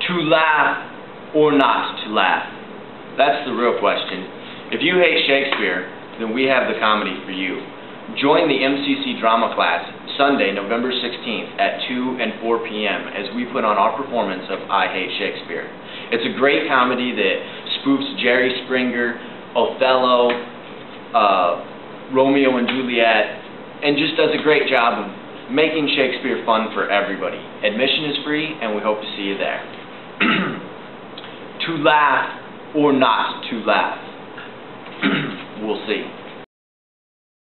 To laugh or not to laugh? That's the real question. If you hate Shakespeare, then we have the comedy for you. Join the MCC drama class Sunday, November 16th at 2 and 4 p.m. as we put on our performance of I Hate Shakespeare. It's a great comedy that spoofs Jerry Springer, Othello, Romeo and Juliet, and just does a great job of making Shakespeare fun for everybody. Admission is free, and we hope to see you there. To laugh or not to laugh? We'll see.